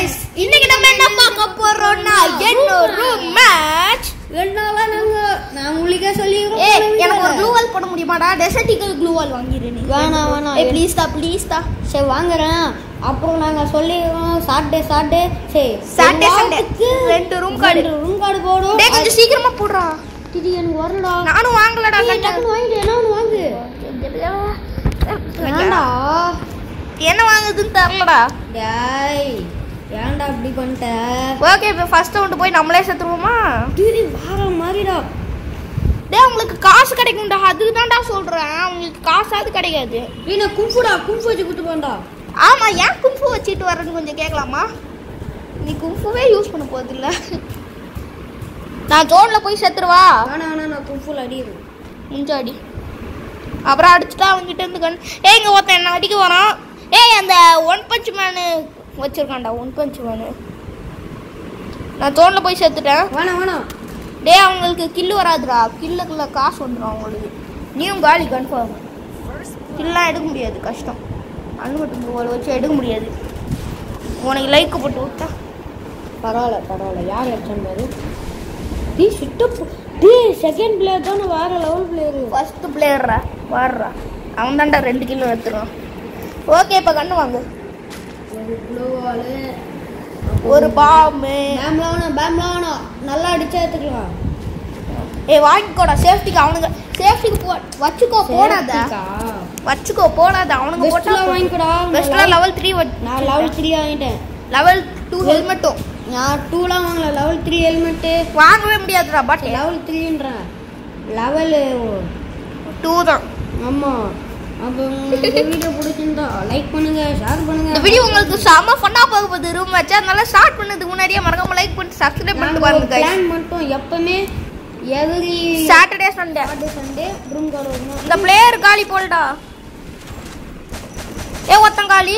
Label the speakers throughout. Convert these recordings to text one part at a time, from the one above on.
Speaker 1: Guys இன்னைக்கு நம்ம என்ன பார்க்க போறோம்னா இன்னொரு மேட்ச்.
Speaker 2: என்னால நான் உங்களுக்கு சொல்லிறேன்.
Speaker 1: எனக்கு ஒரு க்ளூ வால் போட முடியுமாடா? டெசர்ட்டிக்கல் க்ளூ வால் வாங்கிரு நீ.
Speaker 2: வேணாம்
Speaker 1: ப்ளீஸ் டா.
Speaker 2: சரி வாங்குறேன். அப்புறம் நாங்க சொல்லிறோம் சாட்டர்டே
Speaker 1: சண்டே ரெண்டு ரூம் கார்டு
Speaker 2: போடும்.
Speaker 1: டேய் கொஞ்சம் சீக்கிரமா போடுடா.
Speaker 2: இது எனக்கு வரலடா.
Speaker 1: நானும் வாங்கலடா.
Speaker 2: டக்குனு வாங்கிடு. என்ன ஒன்னு வாங்கு. ஏன்டா
Speaker 1: என்ன வாங்குதுன்னு தெரியலடா.
Speaker 2: டேய் ஏன்டா இப்படி பண்ணிட்ட?
Speaker 1: ஓகே இப்போ ஃபர்ஸ்ட் ரவுண்ட் போய் நம்மளே செத்துருவோமா?
Speaker 2: டிரி வார மாதிரிடா.
Speaker 1: டேய் உங்களுக்கு காசு கிடைக்கும்டா. அதுக்கு தான்டா சொல்றேன். உங்களுக்கு காசாவது கிடைக்காது.
Speaker 2: நீ கும்ஃபு வச்சு குத்து போண்டா.
Speaker 1: ஆமா ஏன் கும்ஃபு வச்சிட்டு வரேன்னு கொஞ்சம் கேட்கலாமா? நீ கும்ஃபுவே யூஸ் பண்ண போதில்ல. நான் ஜோன்ல போய் செத்துருவா.
Speaker 2: வேணாம் நான் கும்ஃபுல அடிக்கிறேன்.
Speaker 1: முஞ்ச அடி. அப்புறம் அடிச்சுட்டா அவங்ககிட்ட இருந்து கண். இங்க ஒருத்தன் என்ன அடிக்க வரான். அந்த ஒன் பஞ்ச் மேனு வச்சிருக்கான்டா. One punch man. நான் ஜோன்ல போய் செத்துட்டேன்.
Speaker 2: வேணாம்
Speaker 1: டேய் அவங்களுக்கு கில்லு வராதுடா. கில்லுக்குள்ள காசு வந்துடும் அவங்களுக்கு. நீயும் காலி கன்ஃபார்ம். கில்லாம் எடுக்க முடியாது, கஷ்டம். அன்மட்டும் போல வச்சு எடுக்க முடியாது. உனக்கு லைக் போட்டு விட்டா
Speaker 2: பரவாயில்ல. யார் அடிச்சாரு? டீ செகண்ட் பிளேயர் தானே, வேற லெவல் பிளேயர்.
Speaker 1: ஃபர்ஸ்ட் பிளேயர்ரா வாடுறா. அவன் தான்டா 2 கிலோ எடுத்துருவான். ஓகே இப்போ கண்ணு வாங்க.
Speaker 2: ஒரு க்ளோவால்
Speaker 1: ஒரு பாம்பு.
Speaker 2: பேம்லாவனா நல்லா அடிச்சா எடுத்துக்கலாம்.
Speaker 1: வாங்கிக்கோடா சேஃப்டிக்கு. அவனுங்க சேஃப்டிக்கு வச்சுக்கோ போடாத அவனுங்க போட்டா
Speaker 2: வாங்கிக்கோடா.
Speaker 1: பெஸ்ட்ல லெவல் 3
Speaker 2: நான் லெவல் 3 வாங்கிட்டேன்.
Speaker 1: லெவல் 2 ஹெல்மெட்டும்
Speaker 2: நான் 2லாம் வாங்கல. லெவல் 3 ஹெல்மெட்
Speaker 1: வாங்கவே முடியாதுடா. But
Speaker 2: level 3ன்றேன். லெவல்
Speaker 1: 2 தான்.
Speaker 2: ஆமா. அப்போ இந்த வீடியோ பிடிச்சிருந்தா லைக் பண்ணுங்க, ஷேர் பண்ணுங்க.
Speaker 1: இந்த வீடியோ உங்களுக்கு செம ஃபன்னா போக போகுது. Room match. அதனால ஸ்டார்ட் பண்ணதுக்கு முன்னாடியே மறக்காம லைக் பண்ணி சப்ஸ்கிரைப் பண்ணிட்டு பாருங்க गाइस.
Speaker 2: பிளான் மட்டும் எப்பவுமே every
Speaker 1: Saturday Sunday
Speaker 2: room call வரணும்.
Speaker 1: இந்த பிளேயர் காலி போல்டா. ஒருத்தன் காலி.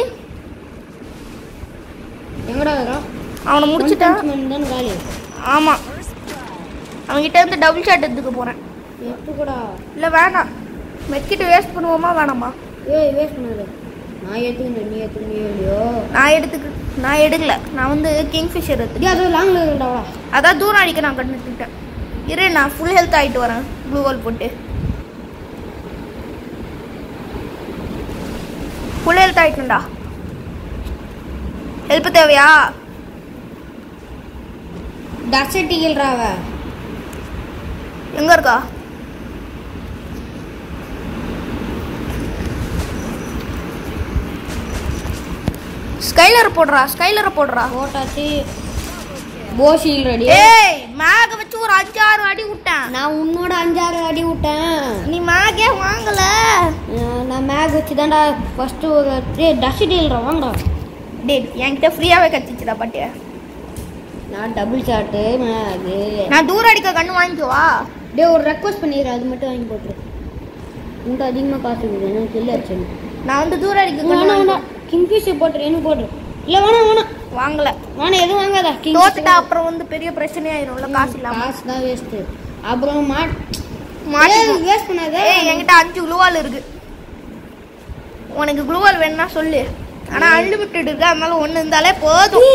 Speaker 2: எங்கடா வரான்?
Speaker 1: அவனை முடிச்சிட்டான்.
Speaker 2: தான் காலி.
Speaker 1: ஆமா அவன்கிட்ட இருந்து டபுள் ஷாட் எடுத்துக்க போறேன்.
Speaker 2: எடுத்துக்கடா.
Speaker 1: இல்ல வேணாம். மெட்கிட்ட வேஸ்ட் பண்ணுவோமா வேணாமா?
Speaker 2: வேஸ்ட் பண்ணாத. நான் எடுத்துக்கிறேன். நீ எடுத்துக்கிறியோ?
Speaker 1: நான் எடுக்கல. நான் வந்து கிங் ஃபிஷர் எடுத்துட்டேன்.
Speaker 2: அது லாங்ல இருக்கடா.
Speaker 1: அதான் தூரம் அடிக்க நான் கண்டுட்டேன். இரு நான் ஃபுல் ஹெல்த் ஆயிட்டு வரேன். ப்ளூ வால் போட்டு ஃபுல் ஹெல்த் ஆயிட்டுடா. ஹெல்ப் தேவையா?
Speaker 2: டர்சட்டிகல்ராவ
Speaker 1: எங்க இருக்கா? ஸ்கைலர் போடுறா.
Speaker 2: போட்டாச்சு. போஷில் ரெடி.
Speaker 1: மேக வச்சு ஒரு 5-6 அடி விட்டேன்.
Speaker 2: நான் உன்னோட 5-6 அடி விட்டேன்.
Speaker 1: நீ மேகே வாங்கல.
Speaker 2: நான் மேக் வச்சு தான்டா ஃபர்ஸ்ட் ஒரு டர்சட்டிகல்ரா வாங்கடா.
Speaker 1: டேய் என்கிட்ட ஃப்ரீயாவே கத்திச்சுடா பாட்டியா.
Speaker 2: நான் டபுள் ஷாட் மேக்.
Speaker 1: நான் தூரம் அடிக்க கண்ணு வாங்கிக்குவா.
Speaker 2: டேய் ஒரு ரெக்வெஸ்ட் பண்ணிடுற. அது மட்டும் வாங்கி போட்டுரு. உன்கிட்ட அதிகமாக காசு இருக்குது. எனக்கு கில் அடிச்சு.
Speaker 1: நான் வந்து தூரம் அடிக்க
Speaker 2: வேணாம். கிங்ஃபிஷர் போட்டுரு. எனக்கு போட்டுரு. இல்லை வேணாம்
Speaker 1: வாங்கல.
Speaker 2: வேணாம் எதுவும் வாங்காதா.
Speaker 1: தோத்துட்டா அப்புறம் வந்து பெரிய பிரச்சனை ஆயிரும்ல. காசு இல்லாம.
Speaker 2: காசு தான் வேஸ்ட்டு. அப்புறம் வேஸ்ட் பண்ணாத.
Speaker 1: என்கிட்ட 5 குளூவால் இருக்கு. உனக்கு குளூவால் வேணும்னா சொல்லு. ஆனா அன்லிமிட்டட் இருக்கு. அதனால ஒண்ணு இருந்தாலே போதும்.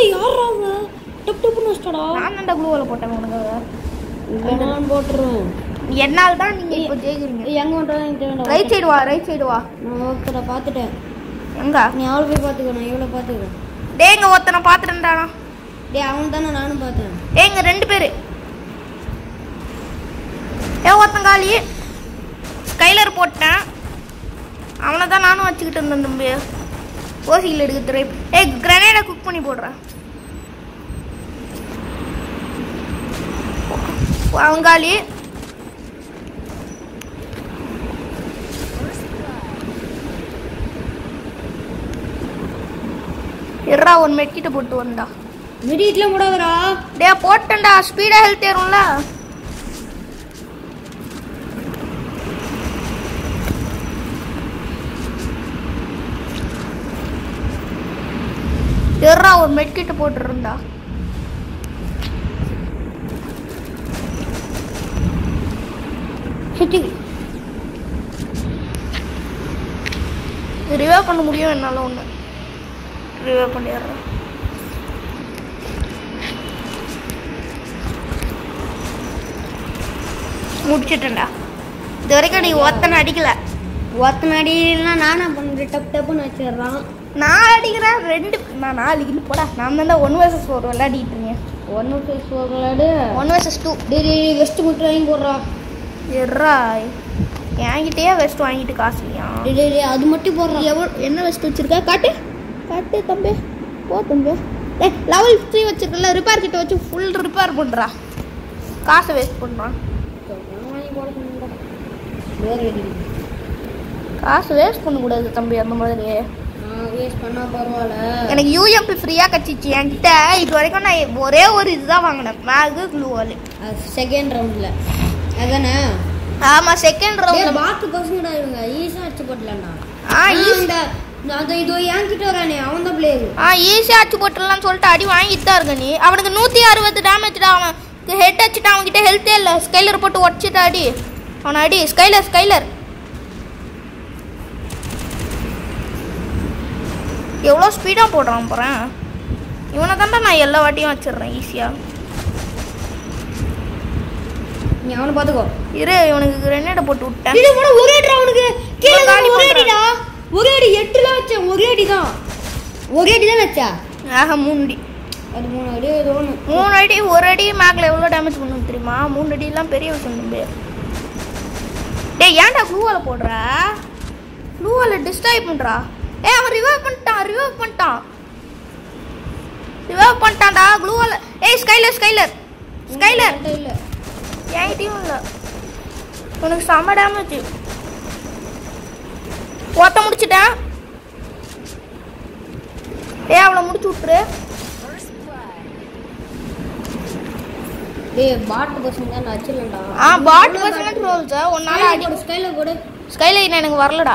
Speaker 1: நான் தான்டா குளூவால் போட்டேன் உனக்கு.
Speaker 2: நான் போட்டுருவேன்.
Speaker 1: என்னால் தான் நீங்க இப்போ ஜெயிக்கிறீங்க.
Speaker 2: எங்க வந்துடுறேன்?
Speaker 1: ரைட் சைடு வா.
Speaker 2: நான் ஒருத்தரை பார்த்துட்டேன்.
Speaker 1: எங்க?
Speaker 2: நீ அவளை போய் பார்த்துக்கோ. நான் இவ்வளோ பார்த்துக்கிறேன்.
Speaker 1: டேங்க ஒருத்தனை பார்த்துட்டேன்டா.
Speaker 2: அவன் தானே நானும் பார்த்தேன்.
Speaker 1: இங்க 2 பேரு. ஒருத்தன் காலி. ஸ்கைலர் போட்டேன். அவனை தான் நானும் வச்சுக்கிட்டு இருந்தேன் தம்பி. ஓசியில் எடுக்க ட்ரை. கிரனேடை குக் பண்ணி போடுறேன். அவன் காலி. இருடா ஒரு மெட்கிட்ட போட்டு வந்தா.
Speaker 2: மெடிட்ல போடாதடா.
Speaker 1: டேய் போட்டேன்டா. Speedo health ஏறும்ல. இருடா ஒரு மெட்கிட்ட போட்டு இருந்தா. ரிவைவ் பண்ண முடியும் என்னால. ஒன்று ரிவைவ் பண்ணிடுறேன். முடிச்சிட்டேன்டா. இது வரைக்கும் நீ ஒத்தனை அடிக்கல.
Speaker 2: ஒத்தனை அடினா நானா பண்ணுறேன், டப் டப்புன்னு வச்சிடுறான்.
Speaker 1: நான் அடிக்கிறேன் 2. நான் 4 கிலோ போடா. நான் தான் 1 vs 4 விளையாடிட்டு இருக்கேன்.
Speaker 2: 1 vs 4 விளையாடு.
Speaker 1: 1 vs 2.
Speaker 2: டேய் வெஸ்ட் மட்டும் வாங்கி போடுறான்.
Speaker 1: எர்ரா என்கிட்டயே வெஸ்ட் வாங்கிட்டு காசு இல்லையா?
Speaker 2: டேய் அது மட்டும் போடுறான்.
Speaker 1: என்ன வெஸ்ட் வச்சிருக்க? காட்டு காட்டு தம்பி. போ தம்பி. லெவல் 3 வச்சிருக்கல, ரிப்பேர் கிட்ட வச்சு ஃபுல் ரிப்பேர் பண்ணுறா. காசை வேஸ்ட் பண்ணுறான். காசு வேஸ்ட் பண்ணக்கூடாது தம்பி. அந்த மாதிரி
Speaker 2: வேஸ்ட் பண்ணா பரவாயில்ல.
Speaker 1: எனக்கு யூஎம்பி ஃப்ரீயாக கட்சிச்சு என்கிட்ட. இது வரைக்கும் நான் ஒரே ஒரு இதுதான் வாங்கினேன், மேகு க்ளூவால்.
Speaker 2: செகண்ட் ரவுண்டில் அதானே?
Speaker 1: ஆமாம், செகண்ட் ரவுண்டில்.
Speaker 2: பாட்டு பசங்கடா இவங்க ஈஸியாக அடிச்சு போட்டலாம்டா. அது இதோ என்கிட்ட வரானே அவன் தான் பிளேயர்.
Speaker 1: ஈஸியாக அடிச்சு போட்டுடலாம்னு சொல்லிட்டு அடி வாங்கிட்டு தான் இருக்க நீ. அவனுக்கு 160 டேமேஜ்டா. அவன் ஹெட் அடிச்சுட்டு அவன்கிட்ட ஹெல்த்தே இல்லை. ஸ்கைலர் போட்டு உடச்சிட்டு அடி அவனை அடி. ஸ்கைலர் எவ்வளோ ஸ்பீடாக போடுறான் போகிறேன். இவனை தாண்டா நான் எல்லா வாட்டியும் வச்சிடுறேன் ஈஸியாக.
Speaker 2: நீ அவனை பார்த்துக்கோ.
Speaker 1: இரு, இவனுக்கு கிரெனேடை போட்டு விட்டேன்.
Speaker 2: ஒரே அடி அவனுக்கு கீழே ஒரே அடிடா. ஒரே அடி 8ல வச்சேன். ஒரே அடி தான் வச்சா.
Speaker 1: 3 அடி.
Speaker 2: அது 3 அடி ஏதோ
Speaker 1: 3 அடி. ஒரு அடி மேக்ல எவ்வளோ டேமேஜ் பண்ணும் தெரியுமா? 3 அடிலாம் பெரிய விஷயம் தம்பி. டேய் ஏன்டா க்ளூவால் போடுற? க்ளூவால் டிஸ்ட்ராய் பண்ணுறா. அவன் ரிவைவ் பண்ணிட்டான்டா க்ளூவால். ஸ்கைலர்
Speaker 2: இல்லை.
Speaker 1: என்கிட்டயும் இல்லை. உனக்கு செம்ம டேமேஜ். ஒத்த முடிச்சிட்டேன். அவளை முடிச்சு விட்டுரு.
Speaker 2: பாட்டு பசங்க தான் அடிச்சிடலடா.
Speaker 1: பாட்டு பசங்க ட்ரோல்ஸ் ஒன்னால அடி.
Speaker 2: ஸ்கைலர் போடு.
Speaker 1: ஸ்கைலர் எனக்கு வரலடா.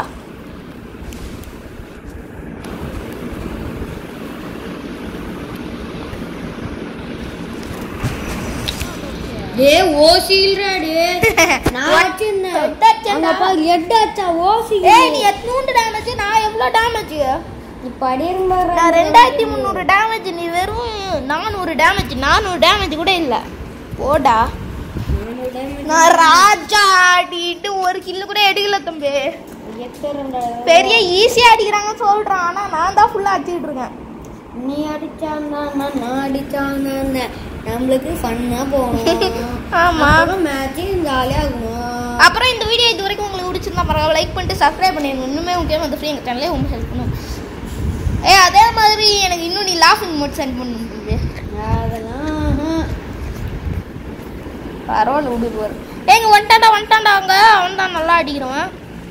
Speaker 2: ஓசில்ரா நான் வச்சிருந்தேன். அப்பா ஹெட் அடிச்சா ஓசி.
Speaker 1: நீ எத்தனூண்டு டேமேஜ், நான் எவ்வளோ டேமேஜ்?
Speaker 2: இப்ப அடிரும்பாரு.
Speaker 1: நான் 2300 டேமேஜ், நீ வெறும் 400 டேமேஜ். 400 டேமேஜ் கூட இல்லை. போடா. நான் ராஜா ஆடிட்டு ஒரு கில்லு கூட எடுக்கல தம்பி. பெரிய ஈஸியாக அடிக்கிறாங்கன்னு சொல்கிறான். ஆனால் நான் தான் ஃபுல்லாக அடிச்சுட்டு இருக்கேன்.
Speaker 2: நீ அடிச்சாங்க நான் அடிச்சாங்க நம்மளுக்கு ஃபன்னா போகணும்.
Speaker 1: ஆமாம்,
Speaker 2: மேட்ச் ஜாலியாக இருக்கணும்.
Speaker 1: அப்புறம் இந்த வீடியோ இது வரைக்கும் உங்களுக்கு பிடிச்சிருந்தா பரவாயில்ல, லைக் பண்ணிட்டு சப்ஸ்கிரைப் பண்ணிடுங்க. இன்னுமே முக்கியமாக வந்து ஃப்ரீ எங்கள் சேனலே ரொம்ப ஹெல்ப் பண்ணும். அதே மாதிரி எனக்கு இன்னும் நீ லாஃபிங் மோட் சென்ட் பண்ணுறது
Speaker 2: அதெல்லாம்
Speaker 1: பரவாயில்ல விடுவார். எங்க வந்துட்டான்டா அங்கே. அவன் தான் நல்லா அடிக்கிறவன்.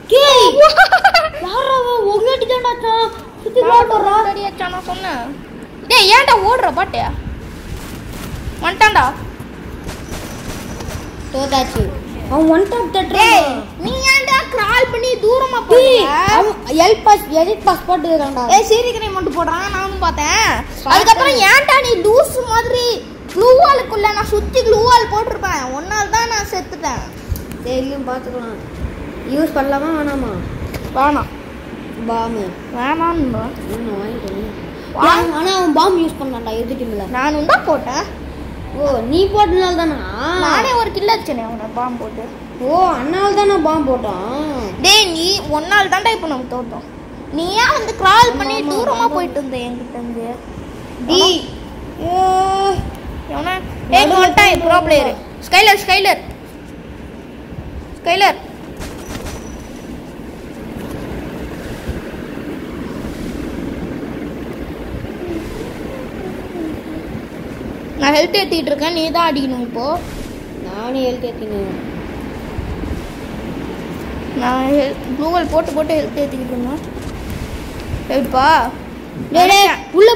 Speaker 1: நான் சொன்னேன். ஏன்டா ஓடுற பாட்டியா? வந்துட்டான்டா.
Speaker 2: தோதாச்சு. அவன் ஒன் டாப் தட்டறா.
Speaker 1: நீ ஏன்டா கிரால் பண்ணி தூரமா போற?
Speaker 2: எல் பாஸ் எடிட் பாஸ் போட்டுக்கறான்டா.
Speaker 1: சீரிக்கரை மட்டும் போடுறான். நானும் பார்த்தேன். அதுக்கு அப்புறம் ஏன்டா நீ லூஸ் மாதிரி க்ளூ வாலுக்குள்ள நான் சுத்தி க்ளூ வால் போட்டுருப்பேன். ஒன்னால தான் நான் செத்துட்டேன்.
Speaker 2: தெரியும், பார்த்துக்கலாம். யூஸ் பண்ணலாமா வேணாமா?
Speaker 1: வேணாம்.
Speaker 2: பாம்
Speaker 1: வேணாம்னு
Speaker 2: வாங்கிட்டேன். ஆனால் அவன் பாம் யூஸ் பண்ணான்டா எது டீமில்.
Speaker 1: நானும் தான் போட்டேன்.
Speaker 2: ஓ நீ போட்டனால தானா?
Speaker 1: நானே ஒரு கில் அடிச்சேனே அவனை பாம் போட்டு.
Speaker 2: ஓ அண்ணால் தானே பாம் போட்டான்.
Speaker 1: டேய் நீ ஒன்னால் தான்டா இப்போ நம்ம தோட்டோம். நீ ஏன் வந்து கிரால் பண்ணி தூரமாக போயிட்டு இருந்த என்கிட்ட இருந்து?
Speaker 2: டி
Speaker 1: எவனா? வந்துட்டான் ப்ரோ பிளேயர். ஸ்கைலர் நான் ஹெல்த் ஏற்றிட்டு இருக்கேன். நீ தான் அடிக்கணும் இப்போ.
Speaker 2: நானே ஹெல்த் ஏற்றினேன்.
Speaker 1: நான் கூகுள் போட்டு ஹெல்த் ஏற்றிக்கிட்டு இருந்தேன். எப்பா
Speaker 2: உள்ள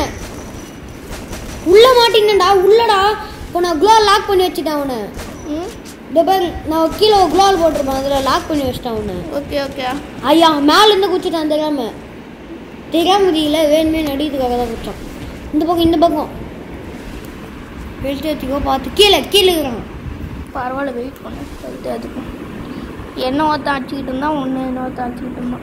Speaker 2: மாட்டினேன்டா. உள்ளடா இப்போ நான் க்ளோ லாக் பண்ணி வச்சுட்டேன் அவனை. நான் கீழே க்ளோல் போட்டிருப்பேன், அதில் லாக் பண்ணி வச்சிட்டேன் அவனை.
Speaker 1: ஓகே
Speaker 2: ஐயா மேலேருந்து குச்சிட்டான் தெரியாம முடியல. வேணுமே நடிக்கிறதுக்காக தான் குச்சான். இந்த பக்கம் ஹெல்த் ஏற்றிக்கோ. பார்த்து கீழே இருக்கிறான்.
Speaker 1: பரவாயில்ல, வெயிட் பண்ணு. ஹெல்த் ஏற்றுக்கும். என்ன ஒருத்தன் அடிச்சுக்கிட்டு இருந்தான், என்ன ஒருத்தன் அடிச்சுக்கிட்டு இருந்தான்.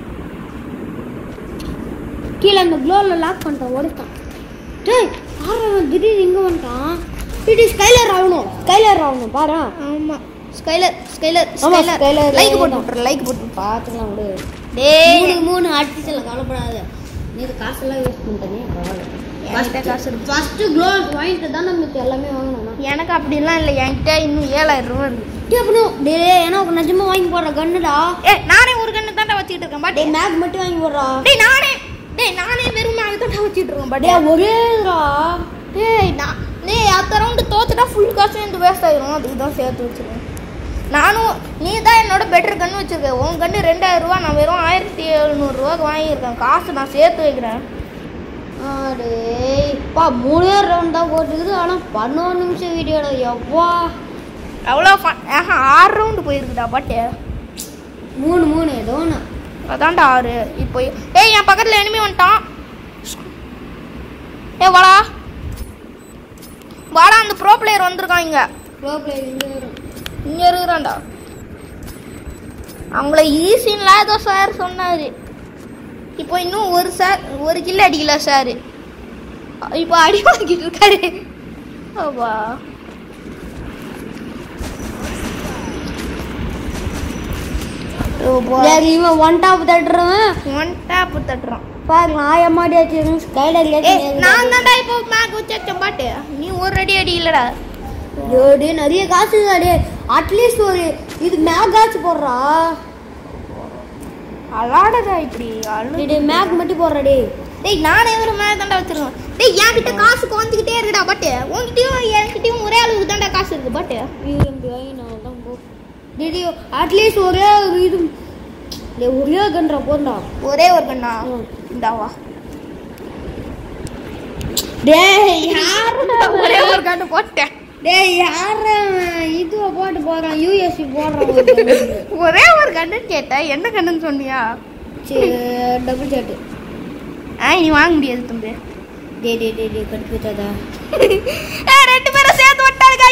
Speaker 2: கீழே அந்த க்ளோவில் லாக் பண்ணிட்டான், ஓடிட்டான். டேய் திடீர்னு இங்கே வந்துட்டான். ஸ்கைலர் ஆகணும் பாரு.
Speaker 1: ஆமாம், ஸ்கைலர்
Speaker 2: ஆமா, Skyler.
Speaker 1: லைக் போட்டு
Speaker 2: பார்த்துக்கலாம் விடு.
Speaker 1: டேய்
Speaker 2: 3 ஆர்டிஸ்ட்ல கவலைப்படாத. நீ காசெல்லாம் வேஸ்ட் பண்ணிட்டே பரவாயில்ல.
Speaker 1: என்கிட்ட காசு இருக்கு.
Speaker 2: ஃபர்ஸ்ட் க்ளோஸ் வாங்கிட்டு தான் நம்ம எல்லாமே வாங்கணும்.
Speaker 1: எனக்கு அப்படிலாம் இல்லை, என்கிட்ட இன்னும் 7000 ரூபா இருக்கு.
Speaker 2: டேய் ஏன்னா உனக்கு நிஜமா வாங்கி போடுற கன்னுடா.
Speaker 1: நானே ஒரு கண்ணு தாண்டா வச்சுட்டு இருக்கேன் பாட்டி.
Speaker 2: மேக் மட்டும் வாங்கி போடுறா.
Speaker 1: நானே வெறும் மேக் தாண்டா வச்சுட்டு இருக்கேன் பாட்டி.
Speaker 2: ஒரேடா.
Speaker 1: அடுத்த ரவுண்டு தோத்துட்டா ஃபுல் காசும் எனக்கு வேஸ்ட் ஆயிரும். அதுக்கு தான் சேர்த்து வச்சிருக்கேன். நானும் நீ தான் என்னோட பெட்டர் கன்று வச்சிருக்க. உன் கன்று 2000 ரூபா, நான் வெறும் 1700 ரூபாய்க்கு வாங்கியிருக்கேன். காசு நான் சேர்த்து வைக்கிறேன்.
Speaker 2: டேய்ப்பா 3 ரவுண்ட் தான் போட்டுக்குது. ஆனால் 11 நிமிஷம் வீடியோட எவ்வா
Speaker 1: அவ்வளோ 6 ரவுண்டு போயிருக்குதா பாட்டு.
Speaker 2: 3 ஏதோ ஒன்று
Speaker 1: அதான்டா 6. இப்போ என் பக்கத்தில் எனிமி வந்துட்டான். வாடா அந்த ப்ரோ பிளேயர் வந்திருக்கான். இங்கே இருக்கிறான்டா. அவங்கள ஈஸின்லாம் ஏதோ சார் சொன்னார். இப்போ இன்னும் ஒரு கில் அடிக்கல சார். இப்போ அடி வாங்கிட்டு இருக்காரு. அப்பா
Speaker 2: இவன் ஒன் டாப்
Speaker 1: தட்டுறான்
Speaker 2: பாரு. ஆயமாடி வச்சிருக்கேன். ஸ்கைலர்
Speaker 1: நான் தான்டா இப்போ மேக் வச்சேன் பாட்டு. நீ ஒரு அடி இல்லடா.
Speaker 2: டே நிறைய காசு டே. அட்லீஸ்ட் ஒரு இது மேக் ஆச்சு போடுறா.
Speaker 1: அலாடதா இப்படி
Speaker 2: டே மேக் மட்டும் போடுறா.
Speaker 1: டேய் நானே ஒரு மேக் தாண்டா வச்சிருக்கேன். டேய் என்கிட்ட காசு குறைஞ்சிக்கிட்டே இருக்குடா பாட்டு. உன்கிட்டயும் என்கிட்டயும் ஒரே அளவுக்கு தாண்டா காசு இருக்கு பாட்டு.
Speaker 2: அட்லீஸ்ட் ஒரே இது ஒரே கன்றா போடா.
Speaker 1: ஒரே ஒரு கண்ணா இந்தாவா.
Speaker 2: டேய் யாருடா
Speaker 1: ஒரே ஒரு கண்ணு போட்டேன்.
Speaker 2: டேய் யார இதுவா போட்டு போறான். யூஎஸ்பி போடுறான்.
Speaker 1: ஒரே ஒரு கண்ணு கேட்டேன். என்ன கண்ணுன்னு சொன்னியா?
Speaker 2: Double shot.
Speaker 1: நீ வாங்க முடியாது தம்பி.
Speaker 2: டே கட்டுதாதா.
Speaker 1: ரெண்டு பேரும் சேர்த்து வட்டாருங்க.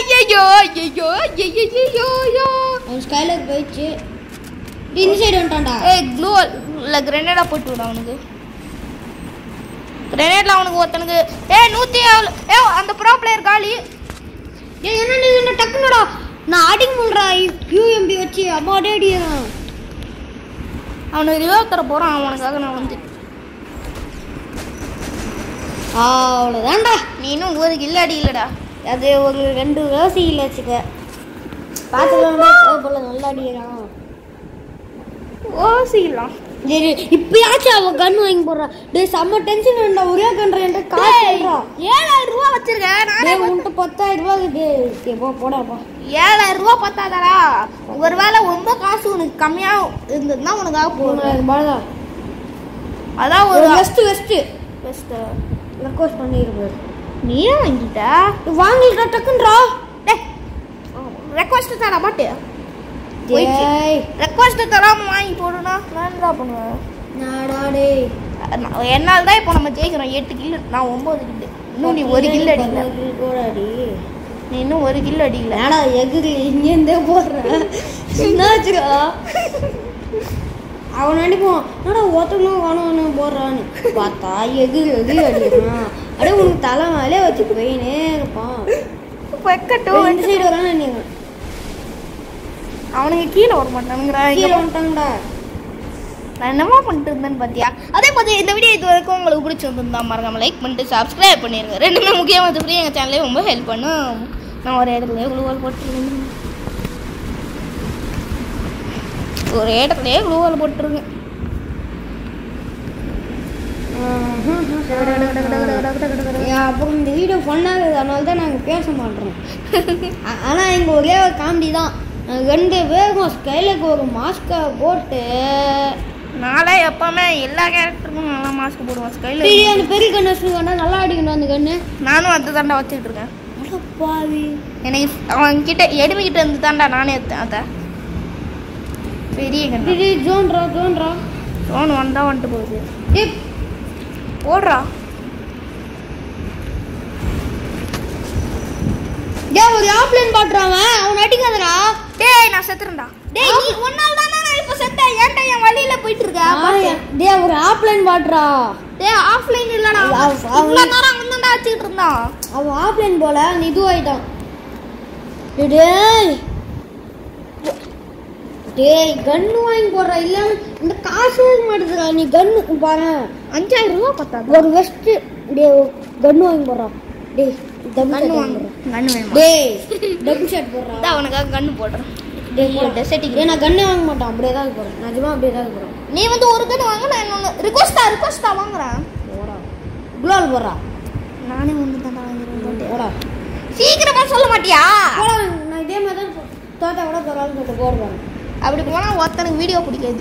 Speaker 1: ஐயோ
Speaker 2: அவன் ஸ்கைலர் போயிடுச்சு. இந்த சைடு வந்துட்டான்டா.
Speaker 1: க்ளூ இல்ல கிரனேடா போட்டு விடு அவனுக்கு. கிரனேட்ல அவனுக்கு ஒருத்தனுக்கு 100 அந்த ப்ரோ பிளேயர் காலி.
Speaker 2: என்ன டக்குனுடா நான் அடிக்க முடியறா. யூஎம்பி வச்சு அம்மா அடிக்கிறான்.
Speaker 1: அவனுக்கு ரிவைவ் தர போறான். அவனுக்காக நான் வந்து
Speaker 2: அவ்வளோதான்டா.
Speaker 1: நீ இன்னும் ஒரு கில் அடிக்கலடா.
Speaker 2: அது ஒரு 2 ரோசி இல்லை வச்சுக்க. பார்த்துக்கலாம் போல நல்லா அடிக்கிறான்.
Speaker 1: ஓசிக்கலாம்.
Speaker 2: சரி இப்பயாச்சும் அவன் கன் வாங்கி போடுறான். டேய் செம்ம டென்ஷன் வேண்டா. ஒரே கன்ற என்கிட்ட காசு
Speaker 1: 7000 ரூபா வச்சிருக்கேன். நானே
Speaker 2: உன்கிட்ட 10000 ரூபா போடாப்பா.
Speaker 1: 7000 ரூபா பத்தாதடா. ஒருவேளை ரொம்ப காசு உனக்கு கம்மியா இருந்ததுன்னா உனக்காக போடுறேன். அதான் ஒரு
Speaker 2: வெஸ்ட் ரெக்வெஸ்ட் பண்ணிருப்பாரு.
Speaker 1: நீயே வாங்கிட்ட
Speaker 2: வாங்கிட்டா டக்குன்றா.
Speaker 1: டேய் ரெக்வெஸ்ட் தரா மாட்டே.
Speaker 2: டேய்
Speaker 1: ரெக்வெஸ்ட் தராம வாங்கி போடுனா நான் என்ன பண்ணுவேன்?
Speaker 2: நாடா டேய்
Speaker 1: என்னால தான் இப்போ நம்ம ஜெயிக்கிறோம். 8 கில், நான் 9 கில். இன்னும் நீ 1 கில் அடிக்கல. நீ இன்னும் 1 கில் அடிக்கல.
Speaker 2: நாடா எகிரி இங்கேருந்தே போடுறேன். என்னாச்சுடா? அவன் நினைப்பான் என்னடா ஒருத்தவங்களும் காணும் போடுறான்னு. பார்த்தா எகிரி அடிக்கிறான். அப்படியே உனக்கு தலை மேலே வச்சு போயினே இருப்பான்.
Speaker 1: வெக்கட்டும்.
Speaker 2: இந்த சைடு வரான்னு நீங்கள்
Speaker 1: அவனுக்கு கீழே வர மாட்டானுங்கிறா.
Speaker 2: கீழே வந்துட்டாங்கடா.
Speaker 1: நான் என்னமா பண்ணிட்டு இருந்தேன்னு பார்த்தியா? அதே மாதிரி இந்த வீடியோ இது வரைக்கும் உங்களுக்கு பிடிச்சிருந்தா மறக்காம லைக் பண்ணிட்டு சப்ஸ்கிரைப் பண்ணிடுங்க. ரெண்டுமே முக்கியமாக ஃப்ரீ. எங்கள் சேனலே ரொம்ப ஹெல்ப் பண்ணும். நான் ஒரு இடத்துலயே குளூவால் போட்டுருக்கேன். ஒரே இடத்துலயே குளூவால் போட்டுருங்க.
Speaker 2: அப்புறம் இந்த வீடியோ பண்ணாது. அதனால தான் நாங்கள் பேச மாட்டோம். ஆனால் இங்கே ஒரே ஒரு காமெடி தான். 2 பேருக்கும் ஸ்கைலுக்கு ஒரு மாஸ்கை போட்டு
Speaker 1: நாளே எப்பவுமே எல்லா கேரக்டருக்கும் நல்லா மாஸ்க் போடுவோம். ஸ்கைல
Speaker 2: அந்த பெரிய கண்ணு வச்சுருக்கா நல்லா அடிக்கணும் அந்த கண்ணு.
Speaker 1: நானும் அது தாண்டா வச்சுக்கிட்டு இருக்கேன்.
Speaker 2: பாவி
Speaker 1: எனக்கு அவன்கிட்ட எடிமிக்கிட்ட இருந்து தாண்டா நானே எடுத்தேன். அதை பெரிய கண்ணு
Speaker 2: ஜோன்ரா
Speaker 1: ஜோன் வந்தா வந்துட்டு போகுது. போடுறா.
Speaker 2: டேய் ஒரு ஆப்லைன் பாட்றான். அவன் அடிக்காதடா.
Speaker 1: டேய் நான் செத்துறேன்டா. டேய் நீ ஒன்னால தான் நான் இப்ப செத்தேன். ஏன்டா என் வழியில போயிட்டு இருக்க?
Speaker 2: டேய் ஒரு ஆப்லைன் பாட்றா.
Speaker 1: டேய் ஆஃப்லைன் இல்லடா. இவ்வளவு நேரம் அங்க தான்டா அடிச்சிட்டு இருந்தான். அவன்
Speaker 2: ஆப்லைன் போல இதுவாயிட்டான். டேய் டேய் கன்னு வாங்கி போடுற இல்ல இந்த காசு வாங்க மாட்டேதுடா நீ கன்னு பாரு
Speaker 1: 5000 ரூபாய் பத்தாது.
Speaker 2: ஒரு வெஸ்ட் டேய் கன்னு வாங்கி போடுறா டேய்
Speaker 1: கன்னு வாங்க. கன்னு வேணுமா?
Speaker 2: டேய் டபுள் ஷாட் போடுறா
Speaker 1: நான் உனக்காக கன்னு போடுறேன்.
Speaker 2: டேய்
Speaker 1: டெசர்ட்டிங்.
Speaker 2: நான் கன்னே வாங்க மாட்டேன் அப்படியே தான் போறேன் நிஜமா அப்படியே தான் போறேன்
Speaker 1: நீ வந்து ஒரு கன்னு வாங்க நான் இன்னொன்னு ரிக்வெஸ்டா வாங்குறேன்.
Speaker 2: போடா குளோல் போடுறா
Speaker 1: நானே ஒன்று தான் வாங்குறேன்.
Speaker 2: போடா
Speaker 1: சீக்கிரமா சொல்ல மாட்டியா?
Speaker 2: போடா நான் இதே மாதிரி தான் தோட்டா கூட பரவாயில்ல போட்டு போடுறேன்
Speaker 1: அப்படி போனால் ஒருத்தனுக்கு வீடியோ பிடிக்காது.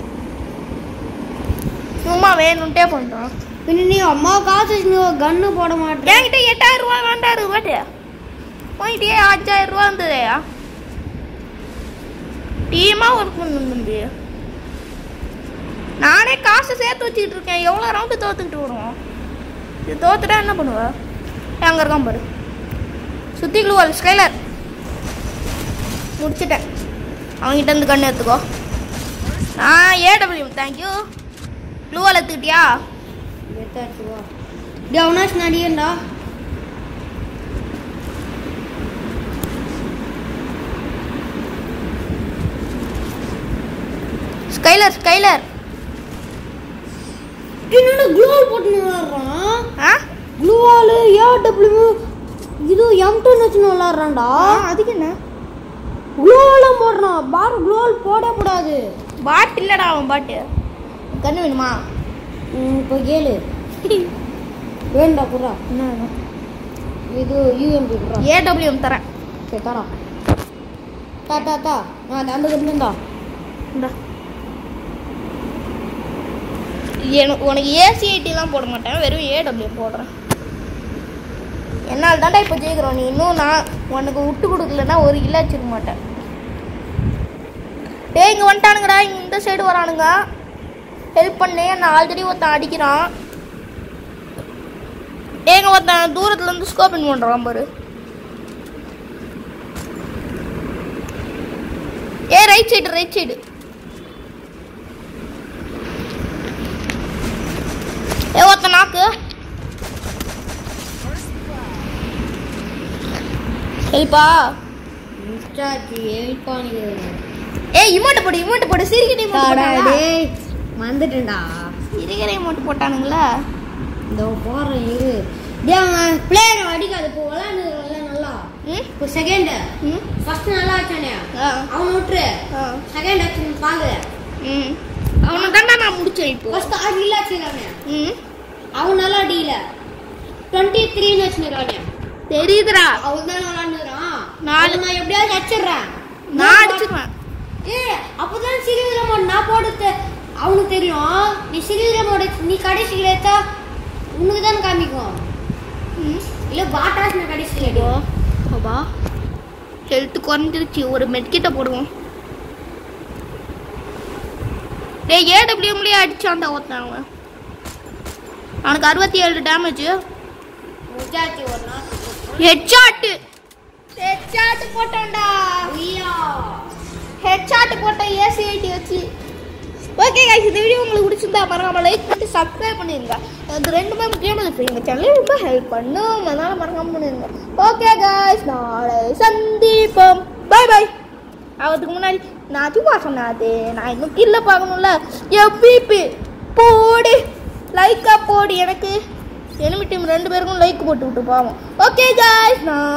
Speaker 1: சும்மா வேணும்ட்டே பண்ணுறான்.
Speaker 2: பின்ன நீ அம்மா காசு வச்சு கன்னு போட மாட்டேன்
Speaker 1: என்கிட்ட 8000 ரூபாய் 2000 ரூபாய் போயிட்டே 5000 ரூபா இருந்ததையா டீமா ஒர்க் பண்ணணும் தம்பி. நானே காசு சேர்த்து வச்சுக்கிட்டு இருக்கேன். எவ்வளோ ரவுண்டு தோத்துக்கிட்டு வருவோம். இது தோத்துட்டா என்ன பண்ணுவ? அங்கே இருக்கான் பாரு. சுற்றி க்ளூவால் ஸ்கைலர் முடிச்சிட்டேன். அவங்ககிட்ட இருந்து கண்ணு எடுத்துக்கோ. AW thank you. க்ளூவால் எடுத்துக்கிட்டியா?
Speaker 2: எடுத்தாச்சுவா டே அவனாச்சு நடிகண்டா
Speaker 1: ஸ்கைலர்
Speaker 2: என்னடா க்ளூவால் போட்டு விளையாடுறான்
Speaker 1: ஆ
Speaker 2: க்ளூவால் ஏடபிள்யூ இது M2 வச்சு விளையாடுறான்டா
Speaker 1: அதுக்கு என்ன
Speaker 2: க்ளூவாலாம் போடுறான் பாரு க்ளூவால் போடக்கூடாது
Speaker 1: பாட்டு இல்லைடா அவன் பாட்டு. கண்ணு வேணுமா?
Speaker 2: இப்போ கேளு வேண்டா புறா
Speaker 1: என்ன வேணும்?
Speaker 2: இது யூஎம்பி புறா
Speaker 1: ஏடபிள்யூஎம் தரேன்.
Speaker 2: சரி தரா தா நான் அந்த கட்டுந்தா
Speaker 1: இந்தா. உனக்கு ஏசிஐடிலாம் போட மாட்டேன். வெறும் ஏடபிள்யூஎம் போடுறேன். என்னால் தாண்டா இப்போ ஜெயிக்கிறோம். நீ இன்னும் நான் உனக்கு விட்டு கொடுக்கலன்னா ஒரு கிலோ வச்சுக்க மாட்டேன். டேய் இங்கே வந்துட்டானுங்கடா. இந்த சைடு வரானுங்க. ஹெல்ப் பண்ணு. நான் ஆல்ரெடி ஒருத்தன் அடிக்கிறான். ஏங்க ஒருத்தன் தூரத்துலேருந்து ஸ்கோப்பின் பண்ணுறான் பாரு. ரைட் சைடு ஒருத்தன் நாக்கு. ஹெல்ப்பா இமோட்டு போடு சிரிக்கிற
Speaker 2: வந்துட்டேன்டா
Speaker 1: சிரிக்கிற இமோட்டு போட்டானுங்களா?
Speaker 2: இந்த போறேன் இரு டேய் அவன் பிளேயர் அடிக்காது இப்போ விளையாடுறதுல நல்லா இப்போ செகண்ட் ஃபர்ஸ்ட் நல்லா ஆச்சானே அவன் விட்டுரு செகண்ட் ஆக்சன் பாரு
Speaker 1: அவனை தாண்டா நான் முடிச்சேன். இப்போ
Speaker 2: ஃபர்ஸ்ட் ஆடில ஆச்சுறானே அவன் நல்லா அடியில 23 ன்னு வச்சிருக்கானே
Speaker 1: தெரியுதுடா.
Speaker 2: அவன் தான் விளையாடுறான்.
Speaker 1: நான்
Speaker 2: எப்படியாவது அடிச்சிடுறேன்.
Speaker 1: நான் அடிச்சிருவேன்.
Speaker 2: அப்பதான் சிறிய மோட் நான் போடுறது அவனுக்கு தெரியும். நீ சிறிய மோட் நீ கடைசியில் ஏத்தா உனக்கு தானே காமிக்கும். இல்ல பாட்டாஸ் நான் கடைசியில் அடியோ
Speaker 1: அப்பா ஹெல்த் குறைஞ்சிருச்சு. ஒரு மெட்கிட்ட போடுவோம். டேய் ஏடபிள்யூஎம்லயே அடிச்சான்டா ஒருத்தன். அவனுக்கு 67 டேமேஜ். ஹெட்ஷாட் போட்டான்டா. ஹெட்ஷாட் போட்ட ஏசிஐடி வச்சு. ஓகே गाइस இந்த வீடியோ உங்களுக்கு பிடிச்சிருந்தா மறக்காம லைக் பண்ணி சப்ஸ்கிரைப் பண்ணிருங்க. இது ரெண்டுமே முக்கியமானது. எங்க சேனலை ரொம்ப ஹெல்ப் பண்ணும். அதனால மறக்காம பண்ணிருங்க. ஓகே गाइस நாளை சந்திப்போம். Bye bye. அதுக்கு முன்னாடி நான் சும்மா சொன்னாதே. நான் இன்னும் கில்ல பார்க்கணும்ல. எஃபிபி போடு லைக்கா போடு. எனக்கு எனிமி டீம் 2 பேருக்கும் லைக் போட்டு விட்டு பாவோம். ஓகே गाइस நான்